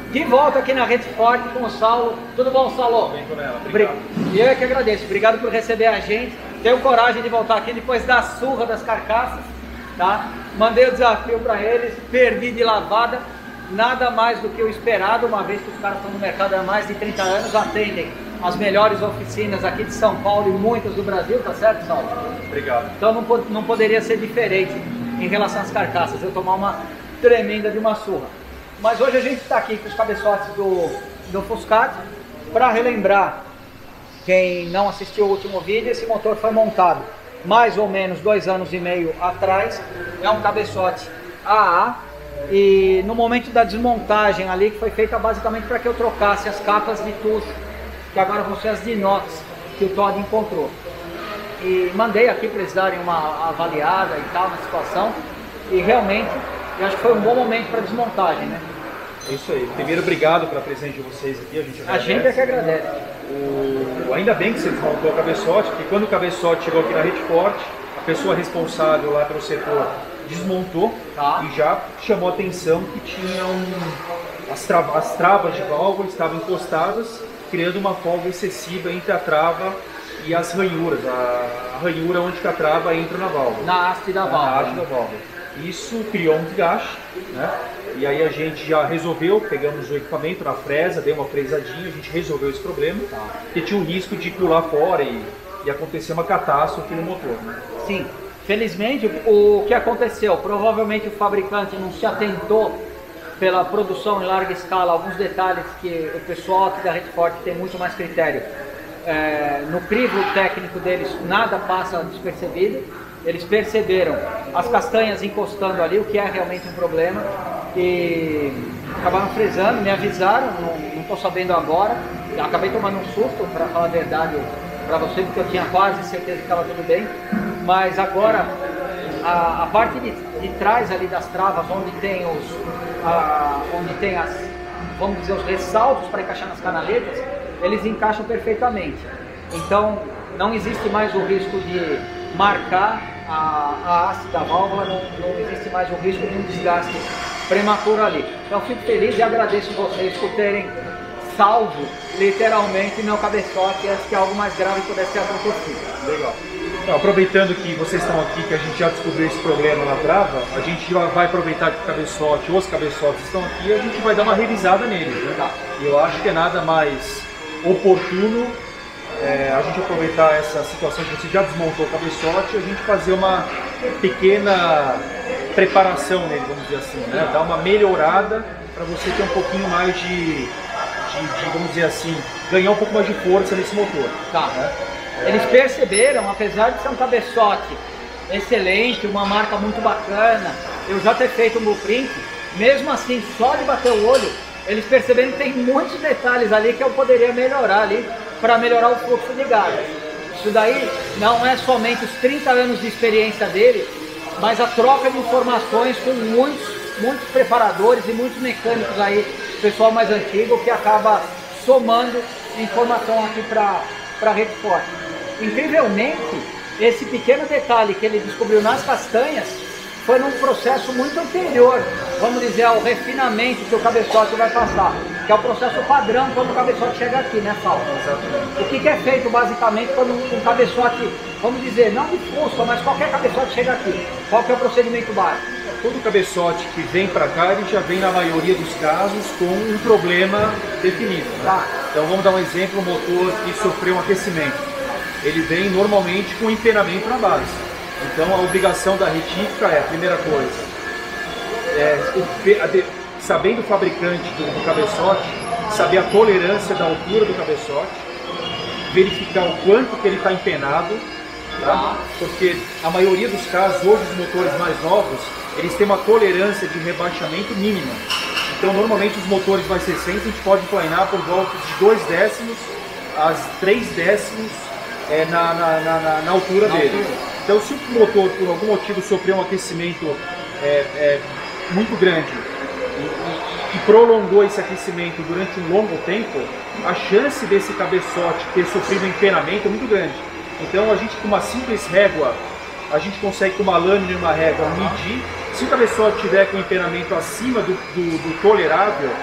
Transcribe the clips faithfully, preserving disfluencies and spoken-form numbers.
De volta aqui na Rede Forte com o Saulo. Tudo bom, Saulo? Bem com ela, obrigado. E eu que agradeço. Obrigado por receber a gente. Tenho coragem de voltar aqui depois da surra das carcaças, tá? Mandei o desafio para eles, perdi de lavada. Nada mais do que o esperado, uma vez que os caras estão no mercado há mais de trinta anos, atendem as melhores oficinas aqui de São Paulo e muitas do Brasil, tá certo, Saulo? Obrigado. Então não, não poderia ser diferente em relação às carcaças, eu tomar uma tremenda de uma surra. Mas hoje a gente está aqui com os cabeçotes do, do Fuscat para relembrar quem não assistiu o último vídeo. Esse motor foi montado mais ou menos dois anos e meio atrás, é um cabeçote A A, e no momento da desmontagem ali, que foi feita basicamente para que eu trocasse as capas de tucho, que agora vão ser as de inox que o Todd encontrou. E mandei aqui para eles darem uma avaliada e tal na situação, e realmente eu acho que foi um bom momento para desmontagem, né? É isso aí. Primeiro, obrigado pela presença de vocês aqui, a gente agradece. A gente é que agradece. O... Ainda bem que você desmontou o cabeçote, porque quando o cabeçote chegou aqui na Rede Forte, a pessoa responsável lá pelo setor desmontou, tá, e já chamou a atenção que tinha um... as, tra... as travas de válvula estavam encostadas, criando uma folga excessiva entre a trava e as ranhuras, a, a ranhura onde que a trava entra na válvula. Na haste da válvula. Na haste da válvula. Isso criou um desgaste, né? E aí a gente já resolveu, pegamos o equipamento na fresa, deu uma fresadinha, a gente resolveu esse problema, tá, porque tinha um risco de pular fora e, e acontecer uma catástrofe no motor, né? Sim, felizmente o que aconteceu, provavelmente o fabricante não se atentou pela produção em larga escala, alguns detalhes que o pessoal aqui da Rede Forte tem muito mais critério. É, no crivo técnico deles nada passa despercebido. Eles perceberam as castanhas encostando ali, o que é realmente um problema, e acabaram fresando, me avisaram, não estou sabendo agora, acabei tomando um susto, para falar a verdade para você, porque eu tinha quase certeza que estava tudo bem, mas agora a, a parte de, de trás ali das travas, onde tem os, a, onde tem as, vamos dizer, os ressaltos para encaixar nas canaletas, eles encaixam perfeitamente. Então não existe mais o risco de marcar a, a haste da válvula, não, não existe mais o risco de um desgaste prematuro ali. Então fico feliz e agradeço vocês por terem salvo literalmente meu cabeçote antes que algo mais grave pudesse ter acontecido. Legal. Então, aproveitando que vocês estão aqui, que a gente já descobriu esse problema na trava, a gente vai aproveitar que o cabeçote, os cabeçotes estão aqui, e a gente vai dar uma revisada neles, né? Tá. E eu acho que é nada mais oportuno É, a gente aproveitar essa situação que você já desmontou o cabeçote e a gente fazer uma pequena preparação nele, vamos dizer assim, né? Dar uma melhorada para você ter um pouquinho mais de, de, de, vamos dizer assim, ganhar um pouco mais de força nesse motor. Tá. Né? Eles perceberam, apesar de ser um cabeçote excelente, uma marca muito bacana, eu já ter feito um blueprint, mesmo assim, só de bater o olho, eles perceberam que tem muitos detalhes ali que eu poderia melhorar ali, para melhorar o fluxo de gás. Isso daí não é somente os trinta anos de experiência dele, mas a troca de informações com muitos, muitos preparadores e muitos mecânicos aí, pessoal mais antigo, que acaba somando informação aqui para a Rede Forte. Incrivelmente, esse pequeno detalhe que ele descobriu nas castanhas foi num processo muito anterior, vamos dizer, ao refinamento que o cabeçote vai passar, que é o processo padrão quando o cabeçote chega aqui, né, Paulo? O que, que é feito basicamente quando um, um cabeçote, vamos dizer, não de Fusca, mas qualquer cabeçote chega aqui? Qual que é o procedimento básico? Todo cabeçote que vem para cá, ele já vem na maioria dos casos com um problema definido, né? Tá. Então vamos dar um exemplo, um motor que sofreu um aquecimento. Ele vem normalmente com empenamento na base. Então a obrigação da retífica é, a primeira coisa, é, o, a de, sabendo o fabricante do, do cabeçote, saber a tolerância da altura do cabeçote, verificar o quanto que ele está empenado, tá? Porque a maioria dos casos, hoje os motores mais novos, eles têm uma tolerância de rebaixamento mínima. Então normalmente os motores mais recentes a gente pode planear por volta de dois décimos a três décimos é, na, na, na, na altura dele. Então, se o motor, por algum motivo, sofreu um aquecimento é, é, muito grande e, e, e prolongou esse aquecimento durante um longo tempo, a chance desse cabeçote ter sofrido um empenamento é muito grande. Então, a gente, com uma simples régua, a gente consegue, com uma lâmina e uma régua, medir. Se o cabeçote tiver com empenamento acima do, do, do tolerável,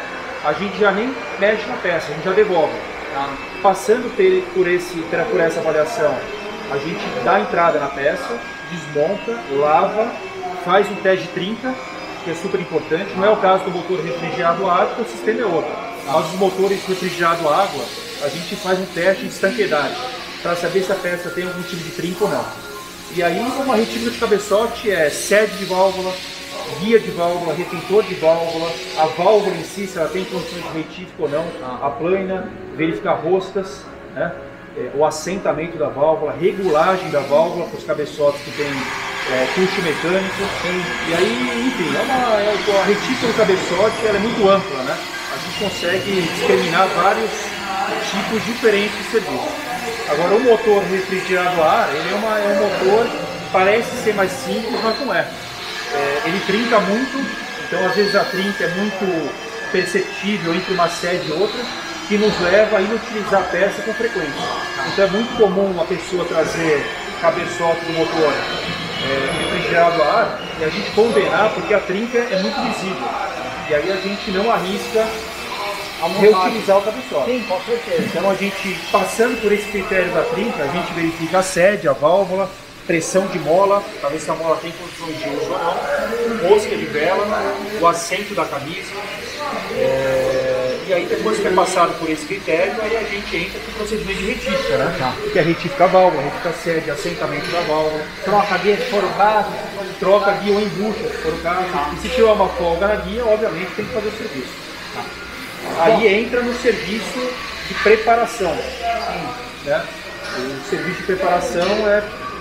a gente já nem mexe na peça, a gente já devolve. Tá? Passando por, esse, por essa avaliação, a gente dá a entrada na peça, desmonta, lava, faz um teste de trinca, que é super importante. Não é o caso do motor refrigerado a água, porque o sistema é outro. Mas os motores refrigerados a água, a gente faz um teste de estanqueidade, para saber se a peça tem algum tipo de trinca ou não. E aí uma retífica de cabeçote é sede de válvula, guia de válvula, retentor de válvula, a válvula em si, se ela tem condições de retífica ou não, a plana, verificar roscas, né? O assentamento da válvula, regulagem da válvula para os cabeçotes que tem é, pulso mecânico. E aí, enfim, é uma, é, a retífica do cabeçote ela é muito ampla, né? A gente consegue discriminar vários tipos diferentes de serviço. Agora, o motor refrigerado a ar, ele é, uma, é um motor que parece ser mais simples, mas não é. É, ele trinca muito, então às vezes a trinca é muito perceptível entre uma sede e outra, que nos leva a inutilizar a peça com frequência. Então é muito comum uma pessoa trazer cabeçote do motor é, refrigerado a ar e a gente condenar porque a trinca é muito visível. E aí a gente não arrisca a reutilizar o cabeçote. Sim, com certeza. Então a gente, passando por esse critério da trinca, a gente verifica a sede, a válvula, pressão de mola, para ver se a mola tem condições de uso ou não, mosca de vela, o assento da camisa, é... e aí depois que é passado por esse critério, aí a gente entra com o procedimento de retífica, né? Tá. Que é retificar a válvula, retificar a sede, assentamento da válvula. Troca guia se for o caso. Troca guia ou embucha se for o caso. Tá. E se tiver uma folga na guia, obviamente tem que fazer o serviço. Tá. Aí Bom. entra no serviço de preparação. Né? O serviço de preparação é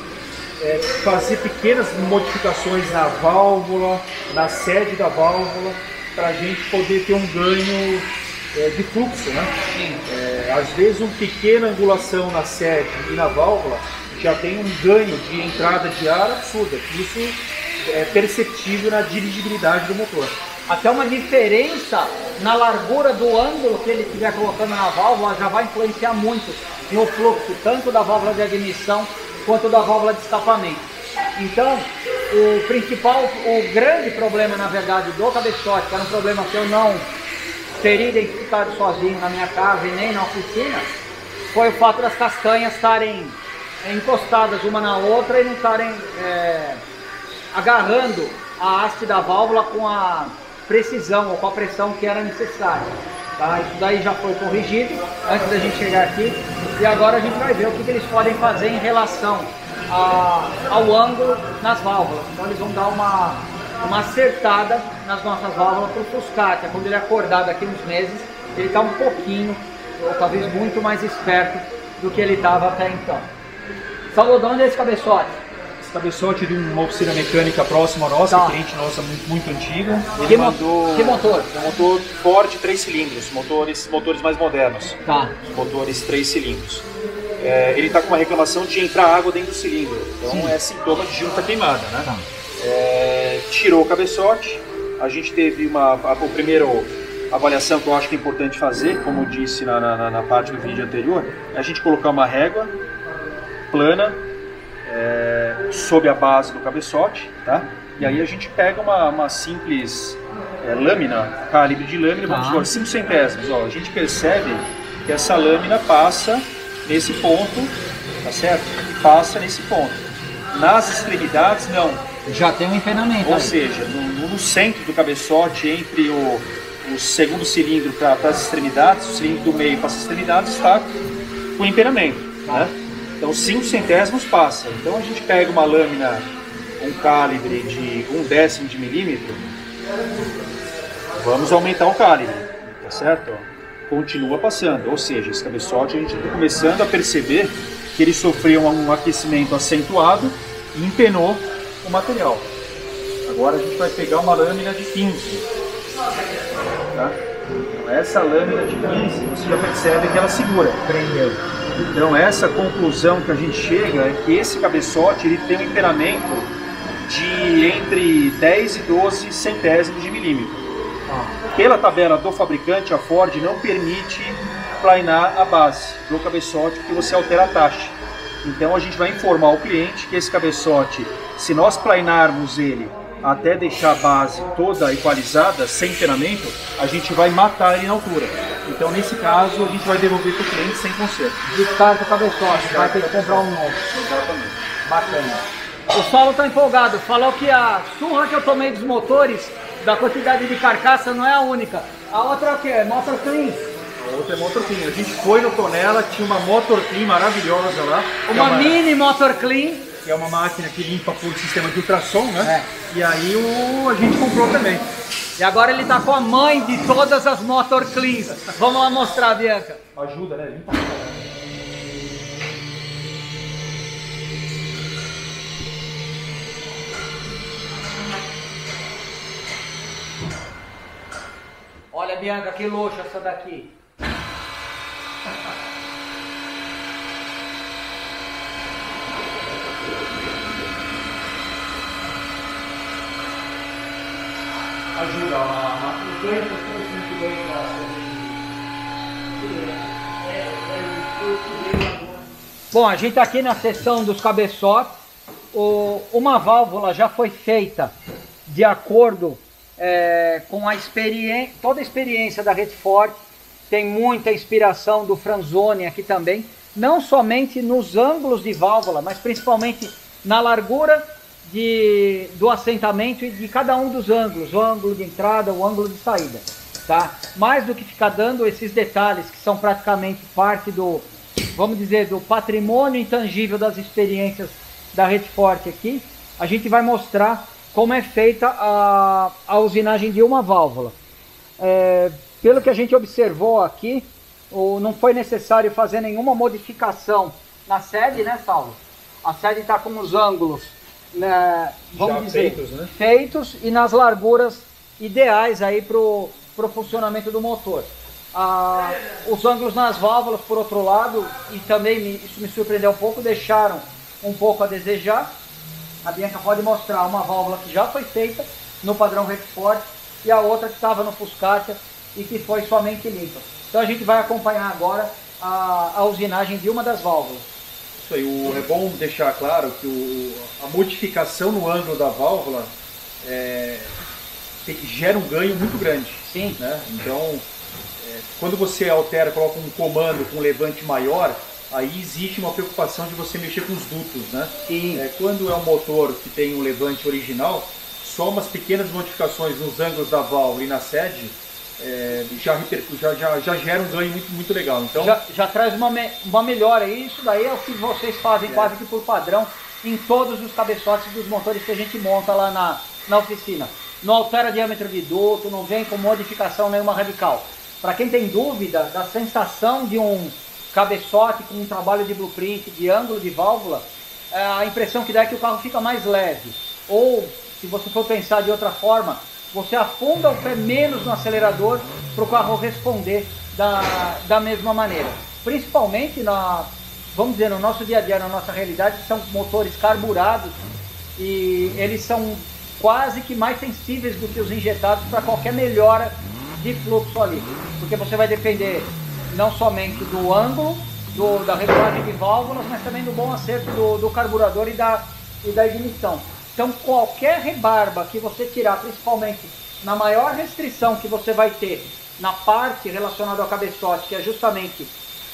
É fazer pequenas modificações na válvula, na sede da válvula, para a gente poder ter um ganho é, de fluxo, né? É, às vezes uma pequena angulação na sede e na válvula já tem um ganho de entrada de ar absurda. Isso é perceptível na dirigibilidade do motor. Até uma diferença na largura do ângulo que ele estiver colocando na válvula já vai influenciar muito no fluxo, tanto da válvula de admissão quanto da válvula de escapamento. Então, o principal, o grande problema, na verdade, do cabeçote, que era um problema que eu não teria identificado sozinho na minha casa e nem na oficina, foi o fato das castanhas estarem encostadas uma na outra e não estarem é, agarrando a haste da válvula com a precisão ou com a pressão que era necessária. Tá? Isso daí já foi corrigido antes da gente chegar aqui e agora a gente vai ver o que, que eles podem fazer em relação a, ao ângulo nas válvulas. Então eles vão dar uma, uma acertada nas nossas válvulas para o Fuscati. Quando ele acordar daqui uns meses, ele está um pouquinho, ou talvez muito mais esperto do que ele estava até então. Salvador, de onde é esse cabeçote? Cabeçote de uma oficina mecânica próxima à nossa, tá. cliente nossa muito, muito antiga. Ele que, mandou que motor? Um motor Ford três cilindros, motores, motores mais modernos. Tá. Motores três cilindros. É, ele está com uma reclamação de entrar água dentro do cilindro, então Sim. é sintoma de junta queimada, né? Tá. É, tirou o cabeçote, a gente teve uma, a, a primeira avaliação que eu acho que é importante fazer, como eu disse na, na, na parte do vídeo anterior, é a gente colocar uma régua plana, É, sob a base do cabeçote, tá? E aí a gente pega uma, uma simples é, lâmina, calibre de lâmina, vamos supor, cinco centésimos, ó, a gente percebe que essa lâmina passa nesse ponto, tá certo? E passa nesse ponto. Nas extremidades, não. Já tem um empenamento. Ou aí. seja, no, no centro do cabeçote, entre o, o segundo cilindro para as extremidades, o cilindro do meio para as extremidades, está com empenamento, né? Então cinco centésimos passa. Então a gente pega uma lâmina, um calibre de um décimo de milímetro, vamos aumentar o calibre, tá certo? Continua passando, ou seja, esse cabeçote a gente está começando a perceber que ele sofreu um aquecimento acentuado e empenou o material. Agora a gente vai pegar uma lâmina de quinze, tá? Então essa lâmina de quinze, você já percebe que ela segura. Prendeu. Então essa conclusão que a gente chega é que esse cabeçote ele tem um empenamento de entre dez e doze centésimos de milímetro. Pela tabela do fabricante, a Ford não permite planar a base do cabeçote porque você altera a taxa. Então a gente vai informar o cliente que esse cabeçote, se nós planarmos ele até deixar a base toda equalizada, sem empenamento, a gente vai matar ele na altura. Então, nesse caso, a gente vai devolver para o cliente sem conserto. Descarta o cabeçote, vai ter que comprar um novo. Exatamente. Bacana. O Saulo está empolgado, falou que a surra que eu tomei dos motores, da quantidade de carcaça, não é a única. A outra é o que? Motor Clean. A outra é Motor Clean. A gente foi no Tonela, tinha uma Motor Clean maravilhosa lá. Uma, é uma mini Motor Clean. Que é uma máquina que limpa por sistema de ultrassom, né? É. E aí o, a gente comprou também. E agora ele tá com a mãe de todas as Motor Cleans. Vamos lá mostrar, Bianca. Ajuda, né? Limpa. Olha, Bianca, que luxo essa daqui. Ajuda a máquina. Bom, a gente está aqui na seção dos cabeçotes. O, uma válvula já foi feita de acordo é, com a experiência, toda a experiência da Redfort. Tem muita inspiração do Franzoni aqui também, não somente nos ângulos de válvula, mas principalmente na largura de, do assentamento e de cada um dos ângulos, o ângulo de entrada, o ângulo de saída, tá? Mais do que ficar dando esses detalhes que são praticamente parte do, vamos dizer, do patrimônio intangível das experiências da Redfort aqui, a gente vai mostrar como é feita a, a usinagem de uma válvula. É, pelo que a gente observou aqui, o, não foi necessário fazer nenhuma modificação na sede, né, Saulo? A sede está com os ângulos, né, vamos já dizer, feitos, né? feitos e nas larguras ideais aí para o funcionamento do motor. Ah, os ângulos nas válvulas, por outro lado, e também me, isso me surpreendeu um pouco, deixaram um pouco a desejar. A Bianca pode mostrar uma válvula que já foi feita no padrão Redfort e a outra que estava no Fuscatia e que foi somente limpa. Então a gente vai acompanhar agora a, a usinagem de uma das válvulas. Isso aí, o, é bom deixar claro que o, a modificação no ângulo da válvula é, tem, gera um ganho muito grande. Sim. Né? Então, é, quando você altera, coloca um comando com um levante maior, aí existe uma preocupação de você mexer com os dutos, né? Sim. É, quando é um motor que tem um levante original, só umas pequenas modificações nos ângulos da válvula e na sede é, já, já, já, já gera um ganho muito, muito legal. Então, já, já traz uma, me, uma melhora. E isso daí é o que vocês fazem é. quase que por padrão em todos os cabeçotes dos motores que a gente monta lá na, na oficina. Não altera diâmetro de duto, não vem com modificação nenhuma radical. Para quem tem dúvida da sensação de um cabeçote com um trabalho de blueprint, de ângulo de válvula, a impressão que dá é que o carro fica mais leve. Ou, se você for pensar de outra forma, você afunda o pé menos no acelerador para o carro responder da, da mesma maneira. Principalmente, na, vamos dizer, no nosso dia a dia, na nossa realidade, são motores carburados e eles são quase que mais sensíveis do que os injetados para qualquer melhora de fluxo ali. Porque você vai depender não somente do ângulo, do, da regulagem de válvulas, mas também do bom acerto do, do carburador e da, e da ignição. Então qualquer rebarba que você tirar, principalmente na maior restrição que você vai ter na parte relacionada ao cabeçote, que é justamente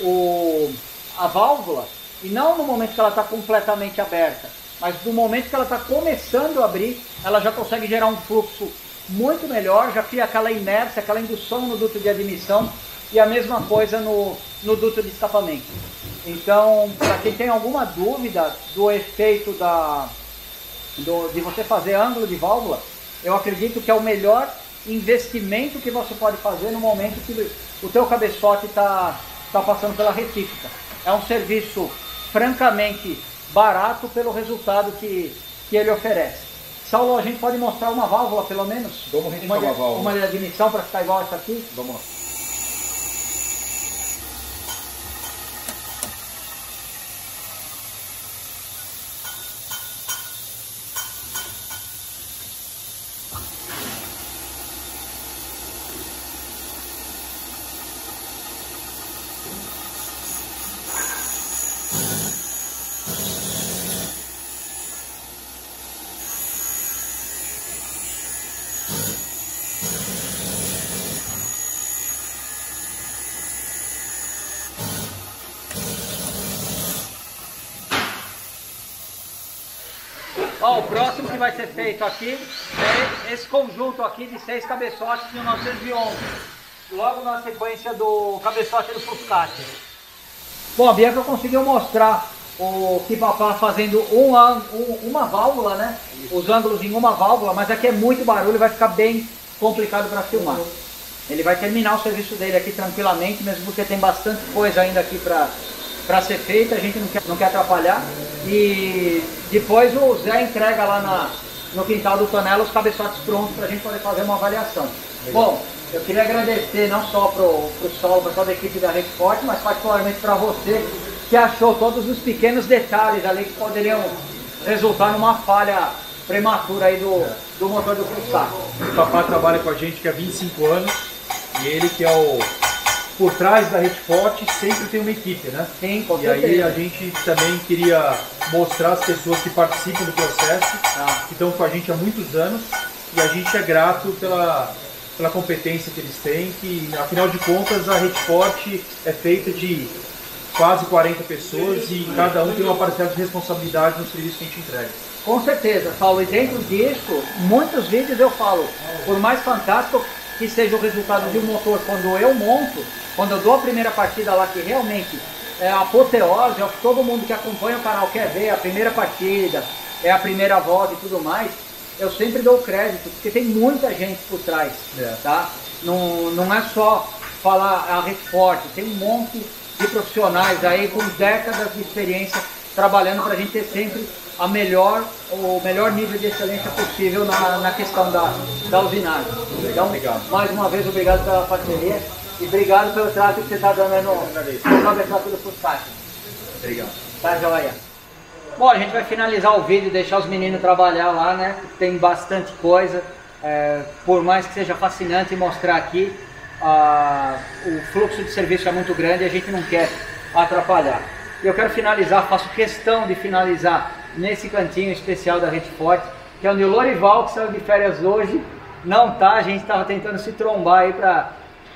o, a válvula, e não no momento que ela está completamente aberta, mas no momento que ela está começando a abrir, ela já consegue gerar um fluxo muito melhor, já cria aquela inércia, aquela indução no duto de admissão, e a mesma coisa no, no duto de escapamento. Então, para quem tem alguma dúvida do efeito da, do, de você fazer ângulo de válvula, eu acredito que é o melhor investimento que você pode fazer no momento que o teu cabeçote está tá passando pela retífica. É um serviço francamente barato pelo resultado que, que ele oferece. Saulo, a gente pode mostrar uma válvula pelo menos? Vamos uma, uma válvula. Uma de admissão para ficar igual essa aqui? Vamos lá. Ó, o próximo que vai ser feito aqui é esse conjunto aqui de seis cabeçotes de mil novecentos e onze. Logo na sequência do cabeçote do Fuscati. Bom, a Bianca conseguiu mostrar o Kipapá fazendo um, um, uma válvula, né? Os ângulos em uma válvula, mas aqui é muito barulho e vai ficar bem complicado para filmar. Ele vai terminar o serviço dele aqui tranquilamente, mesmo porque tem bastante coisa ainda aqui para para ser feita, a gente não quer, não quer atrapalhar. E depois o Zé entrega lá na, no quintal do Tonela os cabeçotes prontos para a gente poder fazer uma avaliação. Legal. Bom, eu queria agradecer não só para o Saulo, para toda a equipe da Retfort, mas particularmente para você, que achou todos os pequenos detalhes ali que poderiam resultar numa falha prematura aí do, do motor do Fuscati. O Papá trabalha com a gente há vinte e cinco anos e ele que é o... por trás da Retfort sempre tem uma equipe, né? Sim, com E certeza. aí a gente também queria mostrar as pessoas que participam do processo, Ah. que estão com a gente há muitos anos, e a gente é grato pela, pela competência que eles têm, que afinal de contas a Retfort é feita de quase quarenta pessoas e cada um tem uma parcela de responsabilidade no serviço que a gente entrega. Com certeza, Paulo, e dentro disso, muitos vídeos eu falo, por mais fantástico que seja o resultado de um motor, quando eu monto, quando eu dou a primeira partida lá, que realmente é a apoteose, é o que todo mundo que acompanha o canal quer ver, a primeira partida, é a primeira volta e tudo mais, eu sempre dou crédito, porque tem muita gente por trás, É. tá? Não, não é só falar a Retfort, tem um monte de profissionais aí com décadas de experiência trabalhando para a gente ter sempre a melhor, o melhor nível de excelência possível na, na questão da, da usinagem. Então, Obrigado. mais uma vez, obrigado pela parceria e obrigado pelo trato que você está dando aí no, no cabeçote do Fuscati. Obrigado. Tá joia. Bom, a gente vai finalizar o vídeo e deixar os meninos trabalhar lá, né? Tem bastante coisa. É, por mais que seja fascinante mostrar aqui, a, o fluxo de serviço é muito grande e a gente não quer atrapalhar. E eu quero finalizar, faço questão de finalizar nesse cantinho especial da Retfort, que é onde o Lorival, que saiu de férias hoje, não tá. A gente estava tentando se trombar aí para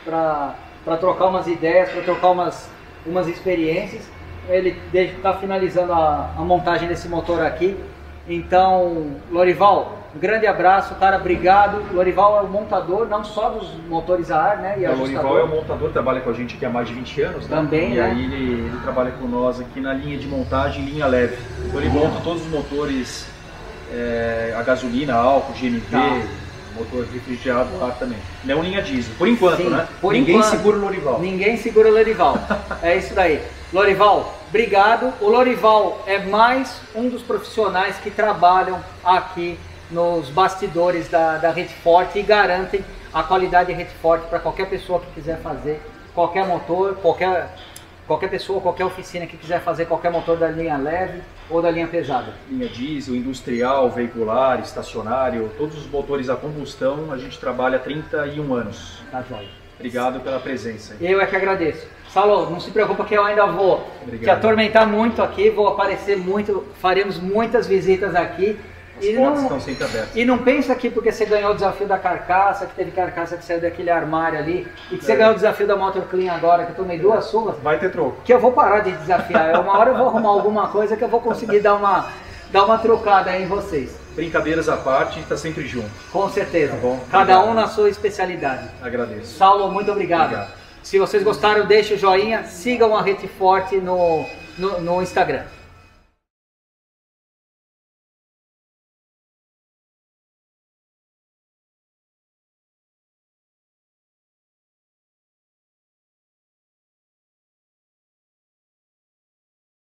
para trocar umas ideias, para trocar umas, umas experiências. Ele está finalizando a, a montagem desse motor aqui. Então, Lorival, um grande abraço, cara, obrigado. Lorival é o montador, não só dos motores a ar, né? E O Lorival é o montador, trabalha com a gente aqui há mais de vinte anos, né? Também, e né? aí ele, ele trabalha com nós aqui na linha de montagem, linha leve. Então ele monta todos os motores é, a gasolina, álcool, G N V, Tá. motor refrigerado lá também. Não linha diesel, por enquanto, Sim, né? por Ninguém enquanto. segura o Lorival. Ninguém segura o Lorival. É isso daí. Lorival, obrigado. O Lorival é mais um dos profissionais que trabalham aqui nos bastidores da, da Retfort e garantem a qualidade de Retfort para qualquer pessoa que quiser fazer qualquer motor, qualquer, qualquer pessoa, qualquer oficina que quiser fazer qualquer motor da linha leve ou da linha pesada. Linha diesel, industrial, veicular, estacionário, todos os motores a combustão, a gente trabalha há trinta e um anos. Tá joia. Obrigado pela presença. Eu é que agradeço. Saulo, não se preocupa que eu ainda vou Obrigado. te atormentar muito aqui, vou aparecer muito, faremos muitas visitas aqui. As E portas não, estão sempre abertas. e não pensa aqui porque você ganhou o desafio da carcaça, que teve carcaça que saiu daquele armário ali, e que você É. ganhou o desafio da Motor Clean agora, que eu tomei duas surras, Vai ter troco. que eu vou parar de desafiar. Eu, uma hora eu vou arrumar alguma coisa que eu vou conseguir dar uma, dar uma trocada aí em vocês. Brincadeiras à parte, está sempre junto. Com certeza. Tá bom. Cada Obrigado. um na sua especialidade. Agradeço. Saulo, muito obrigado. Obrigado. Se vocês gostaram, deixe o joinha, sigam a Retfort no, no, no Instagram.